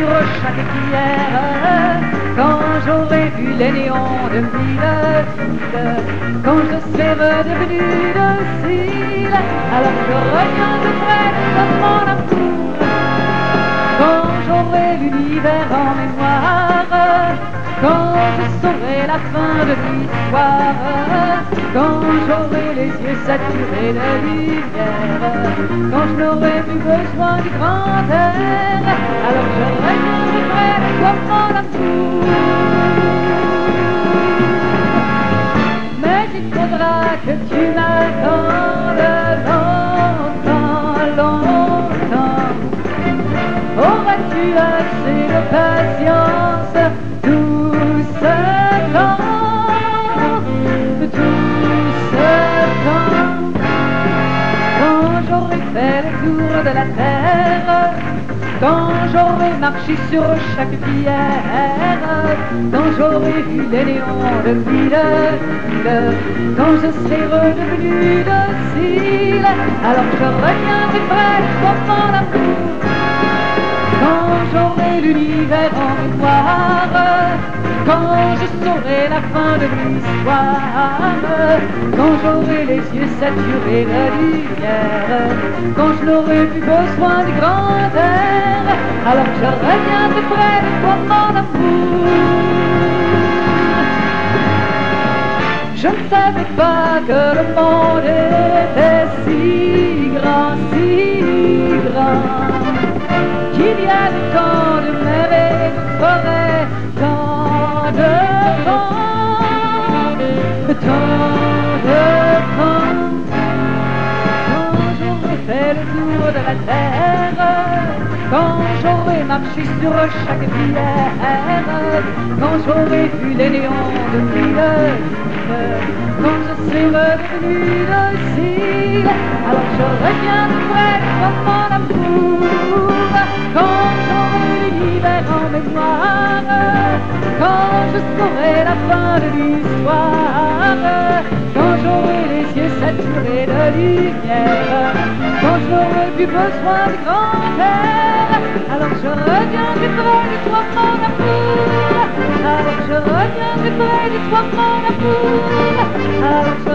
sur chaque pierre. Quand j'aurai vu les néons de ville, quand je serai devenu docile, alors je reviendrai de mon amour. Quand j'aurai l'univers en mémoire, quand je saurai la fin de l'histoire, quand j'aurai les yeux saturés de lumière, quand je n'aurai plus besoin du grand air, alors je reviendrai de toi mon amour. Mais il faudra que tu m'attendes longtemps, longtemps. Auras-tu assez de patience tout ce temps, tout ce temps? Quand j'aurai fait le tour de la terre, quand j'aurai marché sur chaque pierre, quand j'aurai vu les néons de ville, quand je serai redevenu docile, alors je reviendrai près de toi mon amour. Quand j'aurai l'univers en mémoire, quand je saurai la fin de l'histoire, quand j'aurai les yeux saturés de lumière, quand je n'aurai plus besoin du grand air, alors je reviendrai près de toi mon amour. Je ne savais pas que le monde était si grand, qu'il y a tant de mer et de forêt, tant de vent, tant de vent. Quand j'aurai fait le tour de la terre, quand j'aurai marché sur chaque pierre, quand j'aurai vu les néons de ville, quand je serai redevenu docile, alors je reviendrai de toi mon amour. Quand j'aurai l'univers en mémoire, quand je saurai la fin de l'histoire, quand j'aurai les yeux saturés de lumière, quand je n'aurai plus besoin de grand air, alors je reviendrai près de toi mon amour. Alors je reviendrai près de toi mon amour. Alors je